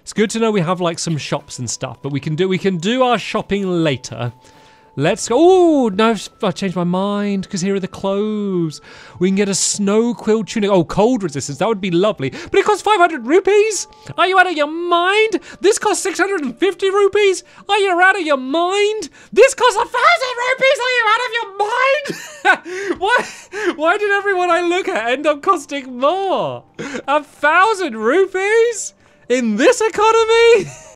It's good to know we have like some shops and stuff, but we can do our shopping later. Let's go. Oh, no, I've changed my mind because here are the clothes. We can get a snow quill tunic. Oh, cold resistance. That would be lovely. But it costs 500 rupees. Are you out of your mind? This costs 650 rupees. Are you out of your mind? This costs 1,000 rupees. Are you out of your mind? Why did everyone I look at end up costing more? 1,000 rupees? In this economy?